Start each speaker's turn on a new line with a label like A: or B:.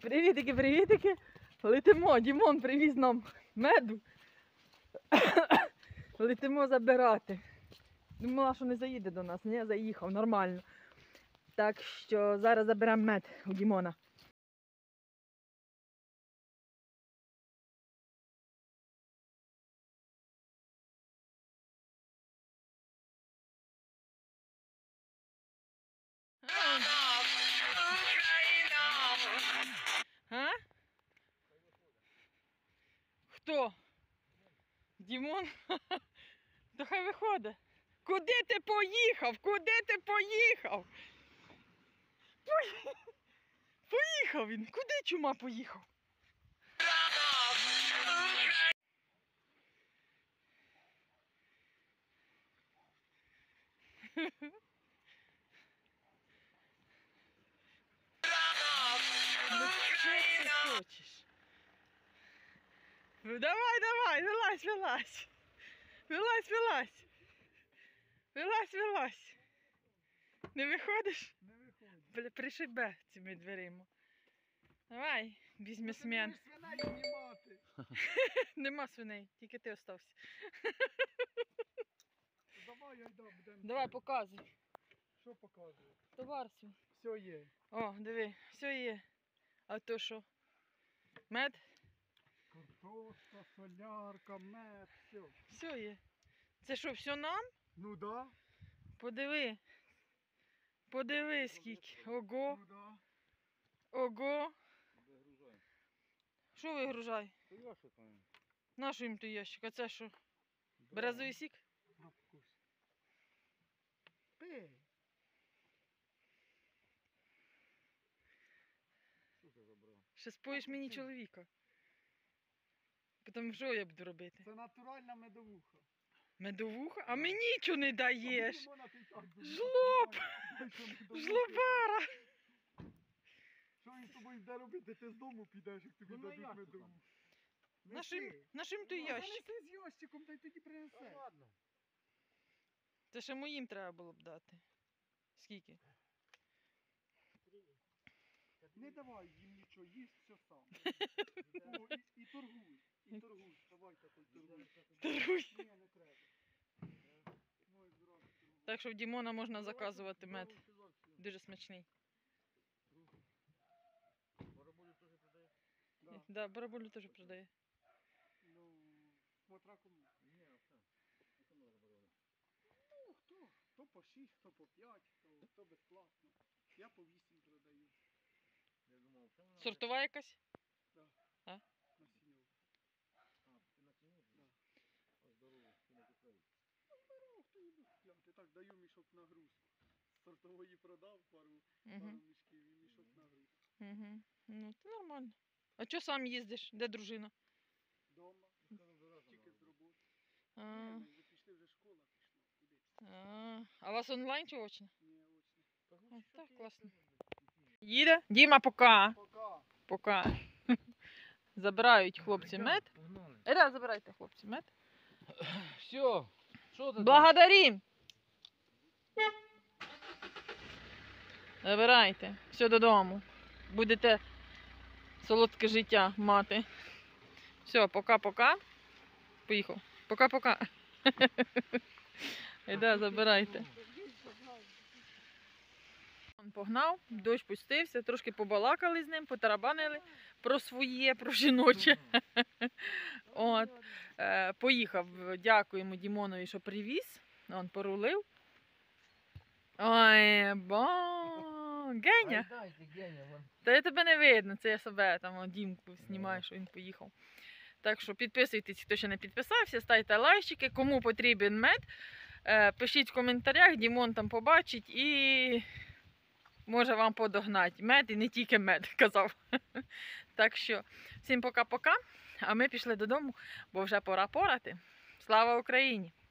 A: Привітики, привітики. Летимо, Дімон привіз нам меду. Летимо забирати. Думала, що не заїде до нас. Ні, заїхав, нормально. Так що зараз заберемо мед у Дімона. А? Хто? Дімон? То хай виходить. Куди ти поїхав? Куди ти поїхав? Поїхав він. Куди чума поїхав? Ну що ти хочеш? Ну давай, давай, вилазь, вилазь. Вилазь, вилазь. Вилазь, вилазь. Не виходиш?
B: Не виходить.
A: Бля, пришибе цими дверима. Давай, бізнесмен.
B: Свиней знімати.
A: Нема свиней, тільки ти остався.
B: Давай, я йду, будемо.
A: Давай, показуй.
B: Що показує?
A: Товар свій.
B: Все є.
A: О, диви, все є. А то що? Мед?
B: Картошка, солярка, мед, все.
A: Все є. Це що, все нам?
B: Ну да.
A: Подиви. Подиви скільки. Ого,
B: Ну да.
A: ого.
C: Вигружай.
A: Що вигружай?
C: То я що там?
A: Нащо їм той ящик? А це що? Березовий сік?
B: На вкус. Пий.
C: Що ти забрав?
A: Ще споїш мені чоловіка. Потім що я буду робити?
B: Це натуральна медовуха.
A: Медовуха? А мені чого не даєш?
B: Вона ти так дуже
A: Жлоб!
B: подобає. Це медовуха.
A: Жлобара!
B: Що він з тобою йде робити? Ти з дому підеш, як тобі
C: Ну, на
B: дадуть
C: ящик
B: медовуху.
A: Нашим той ящик?
B: Занеси з ящиком, та й тоді
C: Та
B: принесе.
C: ладно.
A: Це ще моїм треба було б дати. Скільки?
B: Не давай їм нічого, їсть все сам. О, і торгуй, і торгуй. Давай такой торгуй.
A: Торгуй.
B: Ні, не треба. Ой, зразу торгуй.
A: Так що в Дімона можна заказувати мед. Дуже смачний.
C: Барабулю теж продає?
B: Да.
A: Да, бараболю теж продає.
B: Ну, смотря кому.
C: Ні, все. Яка ми забрали?
B: Ну, хто по 6, хто по 5, хто безплатно. Я по 8 продаю.
C: Я думав, що вона...
A: Сортова якась?
B: На сіньову.
C: А, ти на ціну?
B: Да.
C: А здорово, ти не купив.
B: Ну, хто їду купляти. Так, даю мішок нагрузку. Сортової продав пару
A: Угу.
B: мішків і мішок нагрузку.
A: Угу. Ну, це нормально. А чого сам їздиш? Де дружина?
B: Дома,
C: Сказав, до разу
B: тільки
C: надо.
B: з роботи.
A: А,
B: Ні, вже пішли, вже школа пішла. Куди?
A: а у вас онлайн чи очно?
B: Ні, очно.
C: Та
A: О,
C: гусь, що
A: так,
C: ти,
A: класно.
C: що
A: Їде? Діма, пока.
B: Пока.
A: Пока. Забирають хлопці мед.
C: Погнали.
A: Еда, забирайте, хлопці, мед.
C: Все. Що ти там?
A: Благодарим. Забирайте. Все додому. Будете солодке життя мати. Все, пока-пока. Поїхав. Пока-пока. Еда, забирайте. Он погнав, дощ пустився, трошки побалакали з ним, потарабанили про своє, про жіноче. От. Поїхав, дякуємо Дімонові, що привіз. Он порулив. Ой, Геня.
C: Ай, ти геня, вон.
A: Та я тебе не видно, це я себе там о, Дімку знімаю, що він поїхав. Так що підписуйтесь, хто ще не підписався, ставте лайчики, кому потрібен мед. Пишіть в коментарях, Дімон там побачить і може вам подогнати мед і не тільки мед, казав. Так що всім пока-пока, а ми пішли додому, бо вже пора порати. Слава Україні!